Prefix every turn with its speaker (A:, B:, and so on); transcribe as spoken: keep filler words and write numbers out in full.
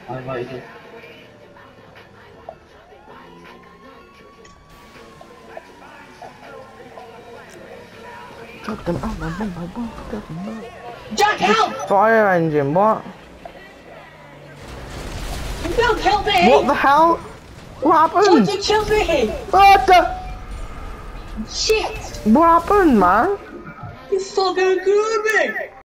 A: I invited you.
B: Took them out my boom, my boom, took them out.
C: Jack, help!
B: Fire engine, what?
C: You don't kill me!
B: What the hell? What happened?
C: Don't you kill me!
B: What the?
C: Shit!
B: What happened, man?
C: You fucking killed me!